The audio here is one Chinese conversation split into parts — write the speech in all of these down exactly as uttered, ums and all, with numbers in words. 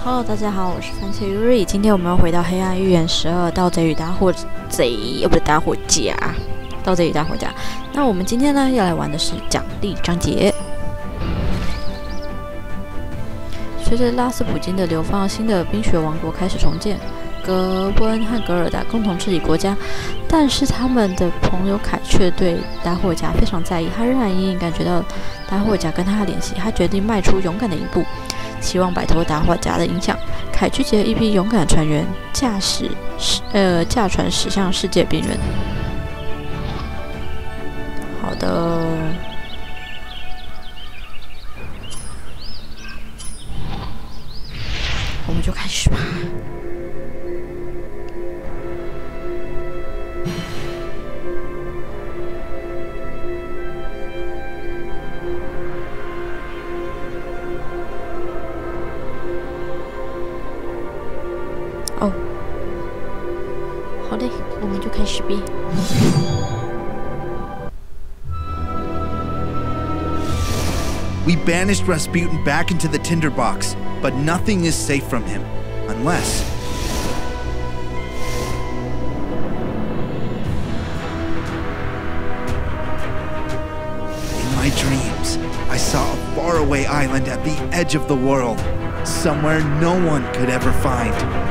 Hello， 大家好，我是番茄 Yuri。今天我们要回到《黑暗预言十二：盗贼与打火贼》，呃，不是打火家，盗贼与打火家。那我们今天呢，要来玩的是奖励章节。随着拉斯普京的流放，新的冰雪王国开始重建。格温和格尔达共同治理国家，但是他们的朋友凯却对打火家非常在意。他仍然隐隐感觉到打火家跟他的联系，他决定迈出勇敢的一步。 希望摆脱打火家的影响，凯聚集了一批勇敢的船员，驾驶呃驾船驶向世界边缘。好的，我们就开始吧。哦，好嘞，我们就开始呗。 We banished Rasputin back into the tinderbox, but nothing is safe from him, unless... In my dreams, I saw a faraway island at the edge of the world, somewhere no one could ever find.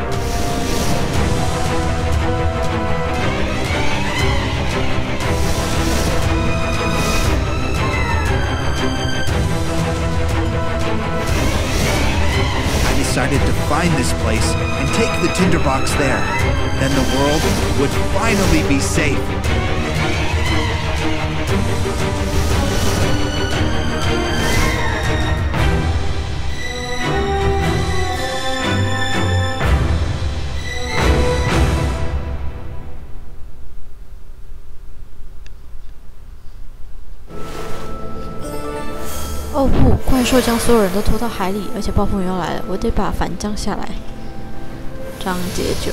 Decided to find this place and take the tinderbox there. Then the world would finally be safe. Oh 哦不！怪兽将所有人都拖到海里，而且暴风雨要来了，我得把帆降下来。章节九，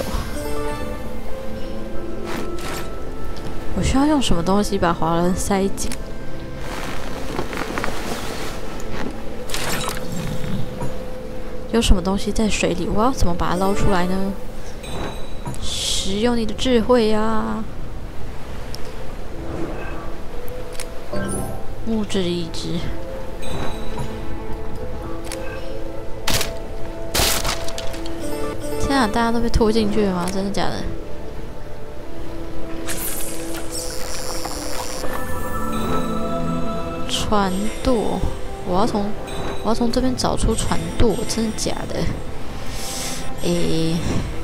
我需要用什么东西把滑轮塞紧？有什么东西在水里？我要怎么把它捞出来呢？使用你的智慧呀、啊！木质意志。 天啊！大家都被拖进去了吗？真的假的？船舵，我要从我要从这边找出船舵，真的假的？诶、欸，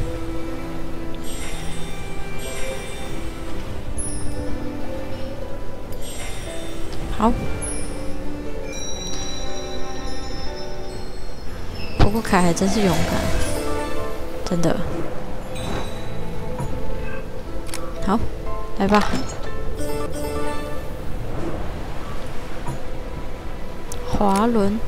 好。不过凯还真是勇敢。 真的，好，来吧。滑轮，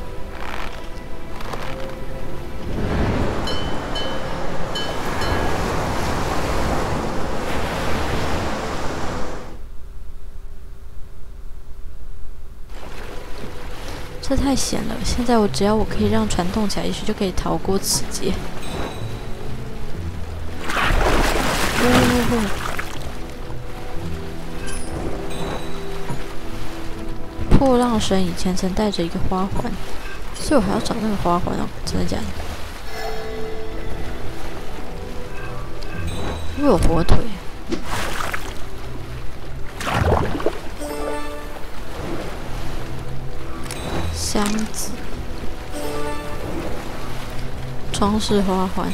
这太险了。现在我只要我可以让船动起来，也许就可以逃过此劫。 不不不！破浪神以前曾带着一个花环，所以我还要找那个花环哦，真的假的？我有火腿。箱子，装饰花环。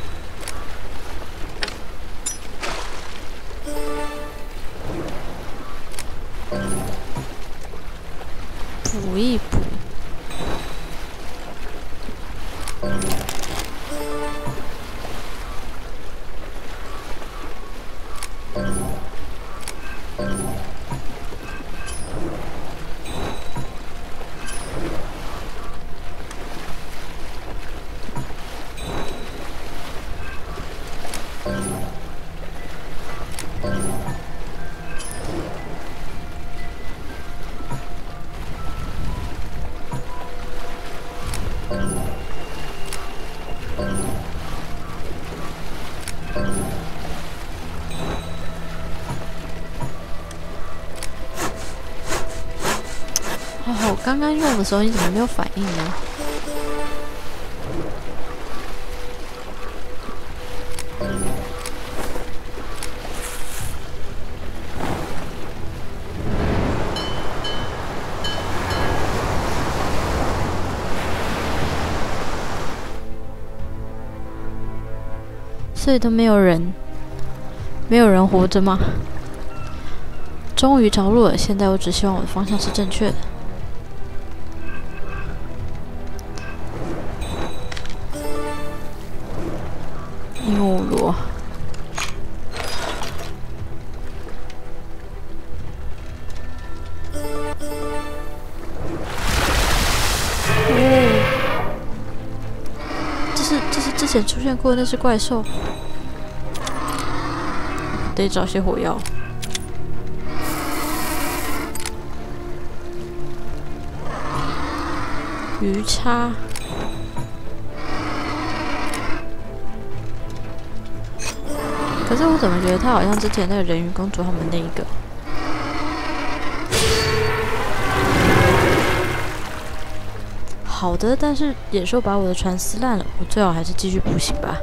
补一补， 哦，刚刚用的时候你怎么没有反应呢？所以都没有人，没有人活着吗？终于着陆了，现在我只希望我的方向是正确的。鹦鹉螺。哦，这是这是之前出现过的那只怪兽，得找些火药。鱼叉，可是我怎么觉得他好像之前那个人鱼公主他们那一个？好的，但是野兽把我的船撕烂了，我最好还是继续步行吧。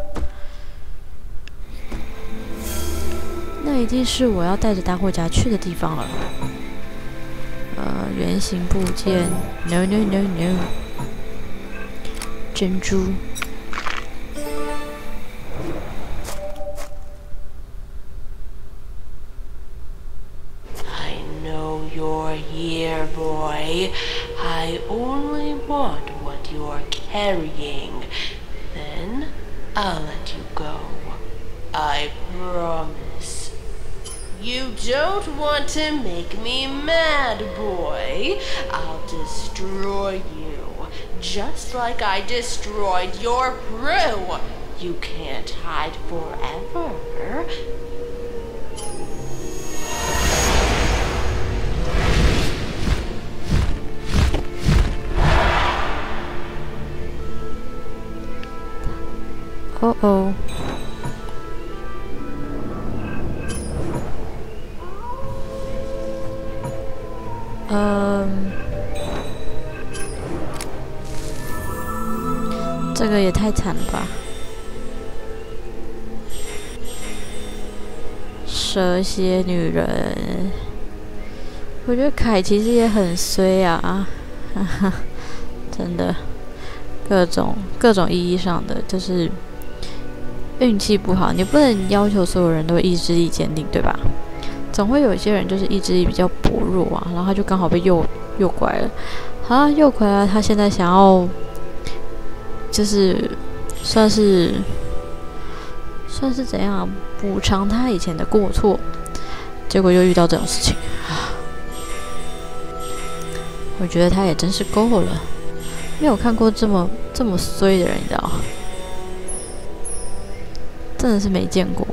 那一定是我要带着打火夹去的地方了。呃，圆形部件 ，no no no no。珍珠。 I know you're here, boy. I only want what you're carrying. Then I'll let you go. I promise. You don't want to make me mad, boy. I'll destroy you.Just like I destroyed your crew. You can't hide forever. Oh oh. 嗯。这个也太惨了吧！蛇蝎女人，我觉得凯其实也很衰啊，哈哈，真的，各种各种意义上的就是运气不好。你不能要求所有人都意志力坚定，对吧？总会有一些人就是意志力比较薄弱啊，然后他就刚好被诱诱拐了。好，诱拐了，他现在想要。就是算是算是怎样补偿他以前的过错，结果又遇到这种事情啊！我觉得他也真是够了，没有看过这么这么衰的人，你知道吗？真的是没见过。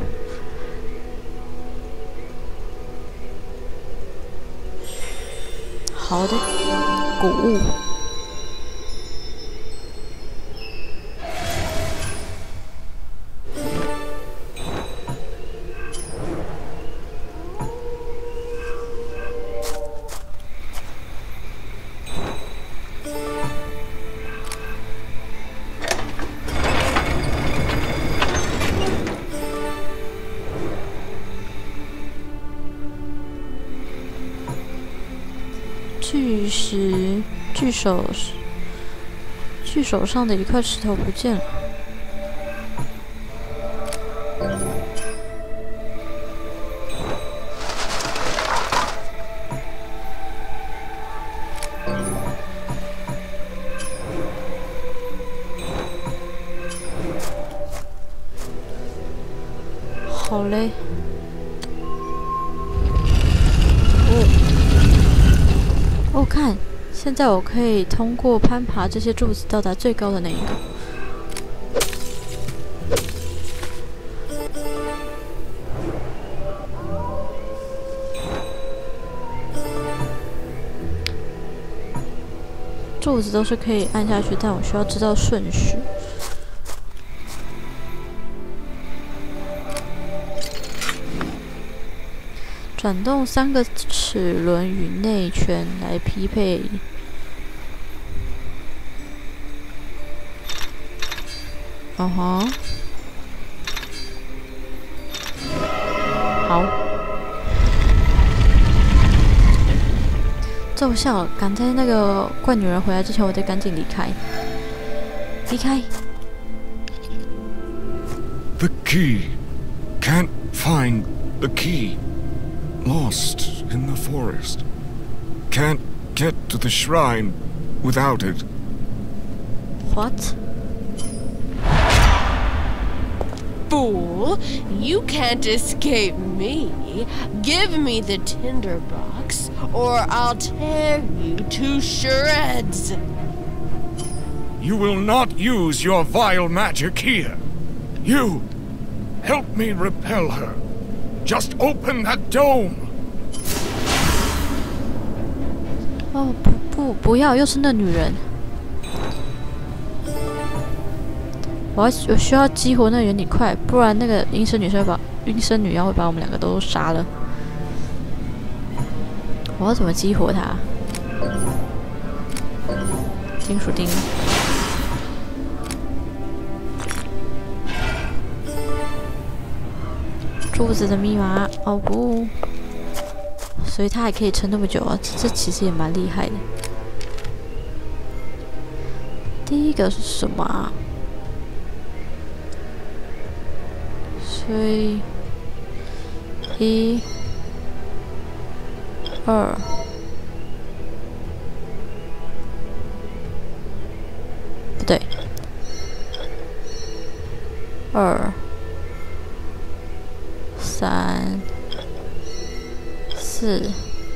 好的，谷物。巨石，巨手，巨手上的一块石头不见了。好嘞。哦，看，现在我可以通过攀爬这些柱子到达最高的那一个。柱子都是可以按下去，但我需要知道顺序。转动三个齿轮与内圈来匹配嗯哼，好。奏效，赶在那个怪女人回来之前，我得赶紧离开。离开。 The key. Can't find the key. Lost in the forest. Can't get to the shrine without it. What? Fool, you can't escape me. Give me the tinderbox, or I'll tear you to shreds. You will not use your vile magic here. You, help me repel her. Just open that dome. 哦，不不不要，又是那女人。我要我需要激活那个原理块，不然那个阴森女生会把阴森女妖会把我们两个都杀了。我要怎么激活它？金属钉。柱子的密码，哦不，所以它还可以撑那么久啊，这, 这其实也蛮厉害的。第一个是什么啊？所以一、二、不对，二、三、四、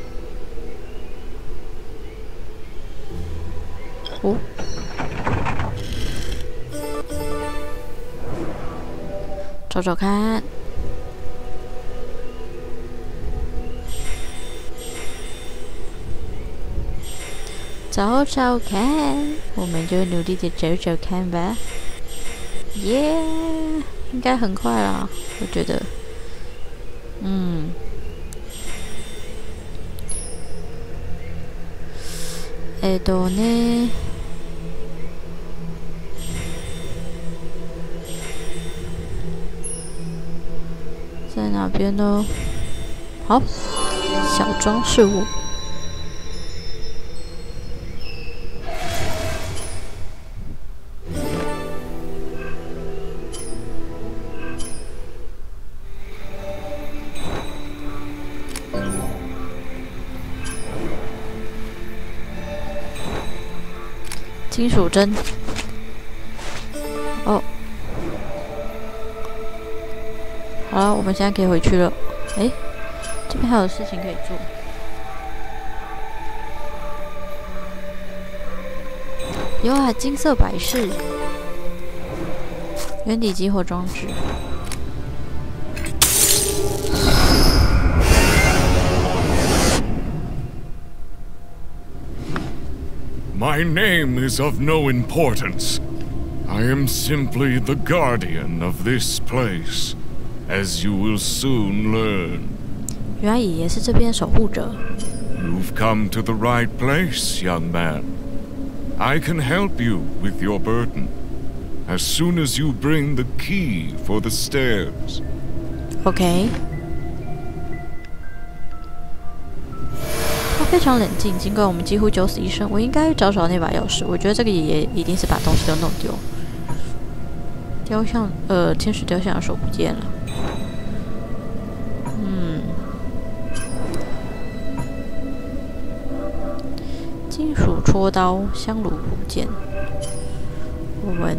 五。找找看，找找看，我们就努力的找找看吧。耶、yeah ，应该很快啦，我觉得。嗯。えっとね。在哪边呢？好，小装饰物。金属针。哦。好了，我们现在可以回去了。哎，这边还有事情可以做。有啊，金色摆饰，原底激活装置。 My name is of no importance. I am simply the guardian of this place. As you will soon learn. 原来爷爷是这边守护者。 You've come to the right place, young man. I can help you with your burden. As soon as you bring the key for the stairs. OK。他非常冷静，尽管我们几乎九死一生，我应该找找那把钥匙。我觉得这个爷爷一定是把东西都弄丢。雕像，呃，天使雕像的手不见了。嗯，金属戳刀、香炉不见。我们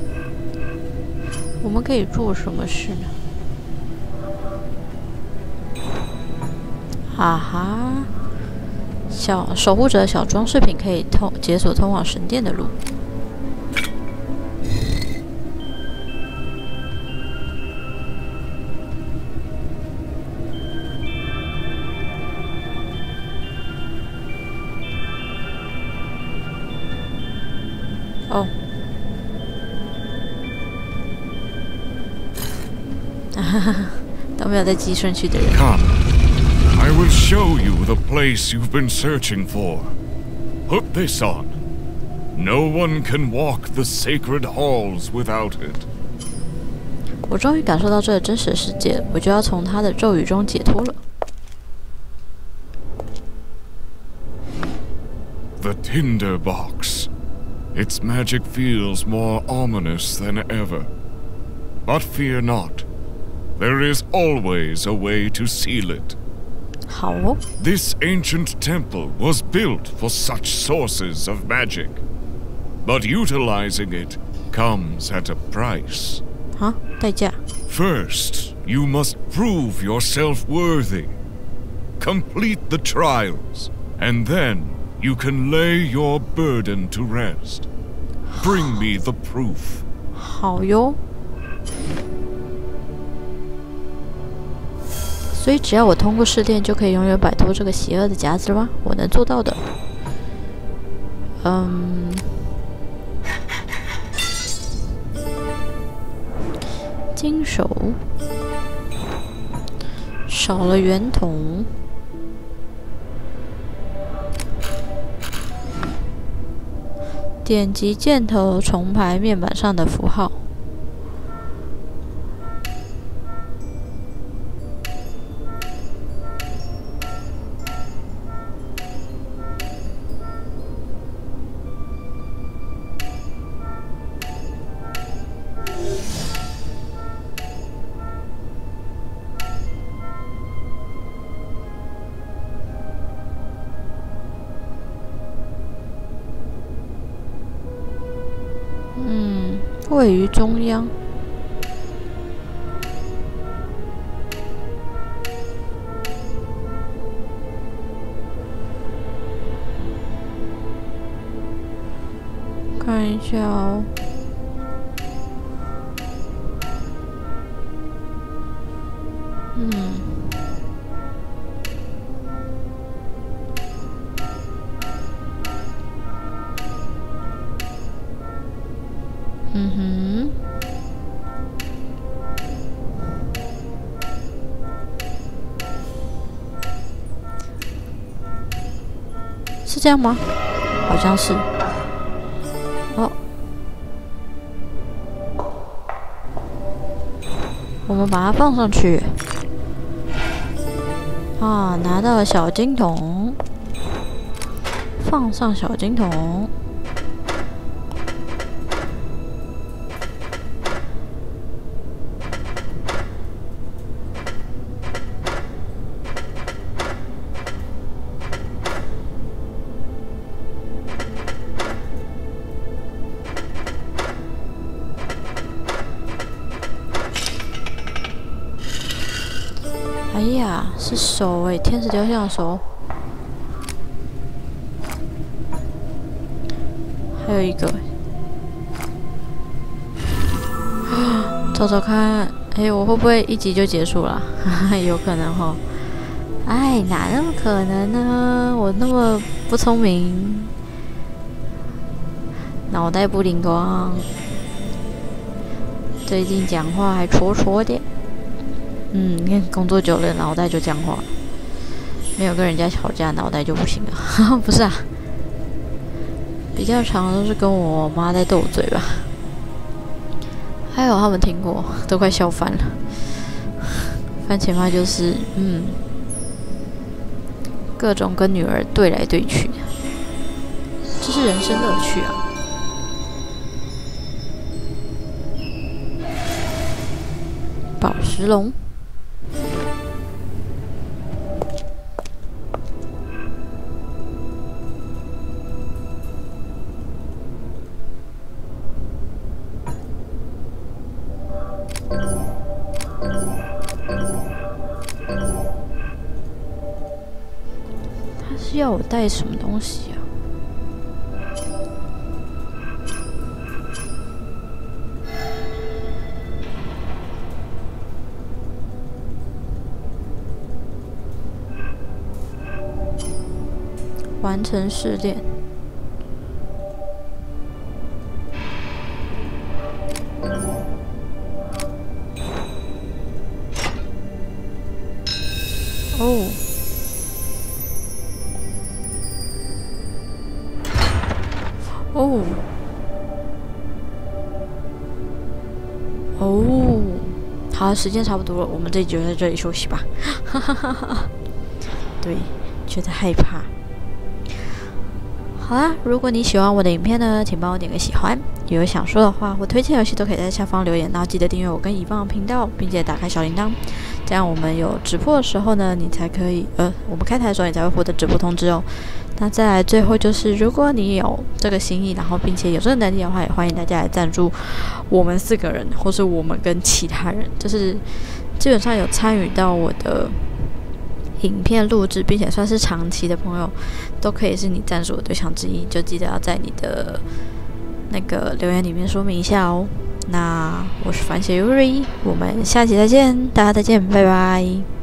我们可以做什么事呢？哈哈，小守护者的小装饰品可以通解锁通往神殿的路。哦，哈哈哈，都没有在记顺序的人。 Come, I will show you the place you've been searching for. Put this on. No one can walk the sacred halls without it. 我终于感受到这真实的世界，我就要从他的咒语中解脱了。 The tinder box. Its magic feels more ominous than ever. But fear not. There is always a way to seal it. 好哦。 This ancient temple was built for such sources of magic. But utilizing it comes at a price. 啊，代价。 First, you must prove yourself worthy. Complete the trials, and then you can lay your burden to rest. Bring me the proof. 好哟。所以只要我通过试炼，就可以永远摆脱这个邪恶的夹子吗？我能做到的。嗯。金手少了圆筒，点击箭头重排面板上的符号。位于中央。看一下哦。嗯。嗯哼，是这样吗？好像是。哦，我们把它放上去。啊，拿到了小金桶，放上小金桶。哎呀，是手哎，天使雕像的手。还有一个，找找看，哎，我会不会一集就结束了？有可能哈。哎，哪那么可能呢？我那么不聪明，脑袋不灵光，最近讲话还戳戳的。嗯，你看工作久了，脑袋就僵化了。没有跟人家吵架，脑袋就不行了。不是啊，比较常都是跟我妈在斗嘴吧。还有他们听过，都快笑翻了。番茄妈就是，嗯，各种跟女儿对来对去，这是人生乐趣啊。宝石龙。他是要我带什么东西啊？完成试炼。哦。 哦哦，好，时间差不多了，我们这一集就在这里休息吧。哈哈哈哈，对，觉得害怕。好啦，如果你喜欢我的影片呢，请帮我点个喜欢。有想说的话或推荐游戏都可以在下方留言，然后记得订阅我跟乙方的频道，并且打开小铃铛，这样我们有直播的时候呢，你才可以呃，我们开台的时候你才会获得直播通知哦。那再来最后就是，如果你有这个心意，然后并且有这个能力的话，也欢迎大家来赞助我们四个人，或是我们跟其他人，就是基本上有参与到我的影片录制，并且算是长期的朋友，都可以是你赞助的对象之一，就记得要在你的那个留言里面说明一下哦。那我是番茄 Yuri， 我们下期再见，大家再见，拜拜。